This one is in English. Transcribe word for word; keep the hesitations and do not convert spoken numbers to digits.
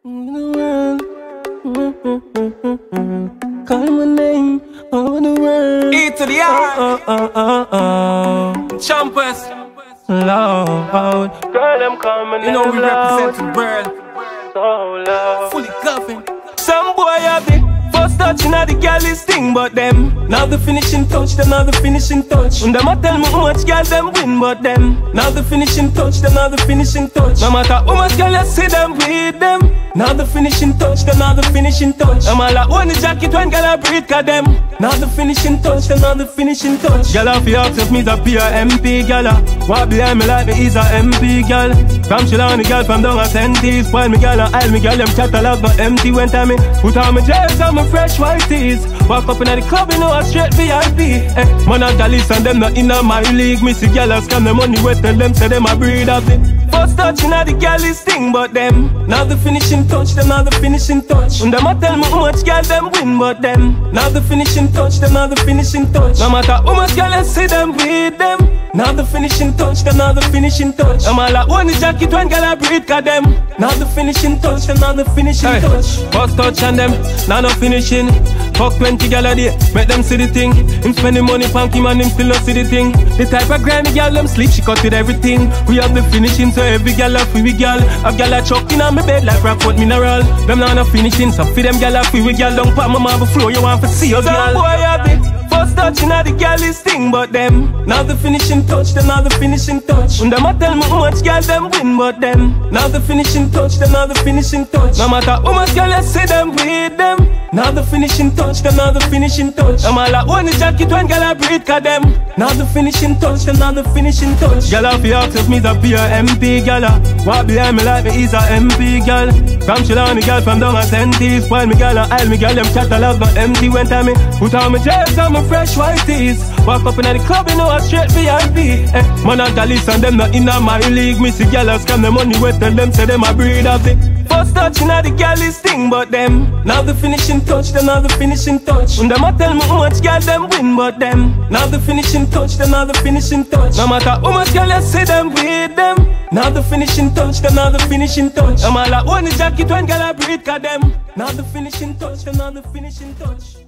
the world. Call my name over the world. E to the R. Oh, oh, oh, oh. Champers. Loud. Girl, I'm coming. You know we loud. represent the world. So loud. Fully cuffing. Some boy have the first touching of the girl is thing, but them now the finishing touch, them now the finishing touch. And them a tell me how much girl them win, but them now the finishing touch, them now the finishing touch. No matter how much girl you see them with them, now the finishing touch, them now the finishing touch. I'm all like one the jacket when girl I breathe, cause them now the finishing touch, them now the finishing touch. Girl I feel ask if me's a P or M P, girl I walk behind me like me is a M P, girl. From Chile on the girl from down a Sentis, spoil me girl and aisle me girl, them catalog not empty when time me put on my dress and my fresh white tees. Walk up in the club, you know I straight V I P. Eh, man a gallus and them not in my league. Me see gyal a scam the money wet and them say them a breed of it. First touching of the gyal is thing, but them now the finishing touch, them now the finishing touch. And them a tell me how much gyal them win, but them now the finishing touch, them now the finishing touch. No matter how much gyal I see them with them, now the finishing touch, them now the finishing touch. I'm all like one the jacket when gyal I breathe, cause them now the finishing touch, them now the finishing hey. touch. First touch and them now no finishing. Fuck twenty gal a day, make them see the thing. Him spend the money pon him and him still not see the thing. The type of grimy gal them sleep, she cut with everything. We have the finishing, so every gal a free we gal. Have gal a chucking on my bed like Rockford mineral. Them now no finishing, so for them gal a free we gal. Don't pop my marble floor, you want to see your gal. Some boy have it. First touching of the gal is thing, but them now the finishing touch, them now the finishing touch. And them a tell me how much gal them win, but them now the finishing touch, them now the finishing touch. No matter how much gal you see them with them, now the finishing touch, them now the finishing touch. I'm all like one the jacket when gal I breathe, cause them now the finishing touch, them now the finishing touch. Gal a fi ask if me's a P or M P, gal a walk behind me like me is a M P, gal. From Chile on the gal from down a Sentis, spoil me gal and aisle me gal, them catalog not empty when time me put on my dress and my fresh white tees. Walk up in the club, you know I straight V I P. Eh, man a gallus and them not in my league. Me see gal a scam the money wet and them say them a breed of it. First touching of the gal is thing, but them now the finishing touch, them now the finishing touch. And them a tell me how much gal them win, but them now the finishing touch, them now the finishing touch. No matter how much gal you see them with them, now the finishing touch, them now the finishing touch. I'm all like one the jacket when gal I breathe, cause them now the finishing touch, them now the finishing touch.